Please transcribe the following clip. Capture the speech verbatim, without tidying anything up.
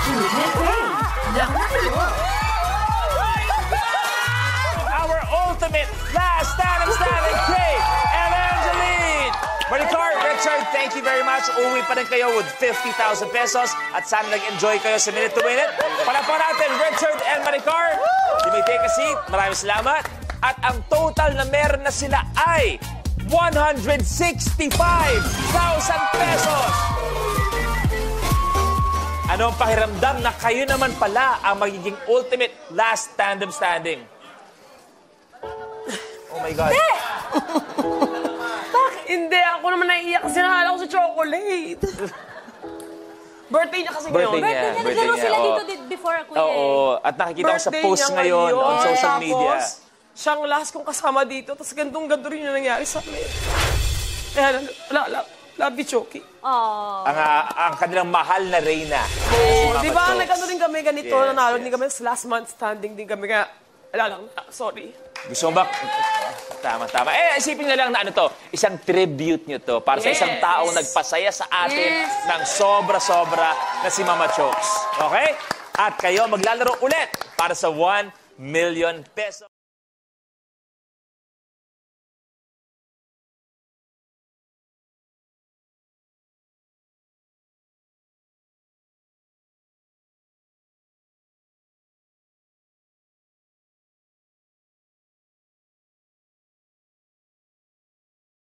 Our ultimate last stand-up standing Kate and Angeline! Maricar, Richard, thank you very much. Uwi pa rin kayo with fifty thousand pesos at sana nag-enjoy kayo sa Minute to Win It. Palapan natin, Richard and Maricar. You may take a seat. Maraming salamat. At ang total na meron na sila ay one hundred sixty-five thousand pesos. Anong pakiramdam na kayo naman pala ang magiging ultimate last stand-up standing? Oh my God. Hindi! Bakit? Hindi, ako naman naiiyak kasi nahala ko sa Chokoleit. Birthday niya kasi Birthday ngayon. niya. Birthday niya, Birthday naglaro niya, sila oo. dito di- before Kuya. Oo, at nakikita ko sa Birthday post niya ngayon on social Tapos, media. siyang last kong kasama dito, tapos gantong-ganto rin yung nangyari sa amin. Kaya, la, la, love you, Choki. Oh. Ang, ah, ang kanilang mahal na reyna. Oh, di ba, Chokes. nagano rin kami ganito, Yes, nanalo yes. din kami sa last month standing din kami. Kaya, wala lang, ah, sorry. Gusto mo ba? Tama, tama. Eh, isipin na lang na ano to, isang tribute nyo to para sa Yes. isang taong nagpasaya sa atin Yes. ng sobra-sobra na si Mama Chokes. Okay? At kayo maglalaro ulit para sa one million pesos.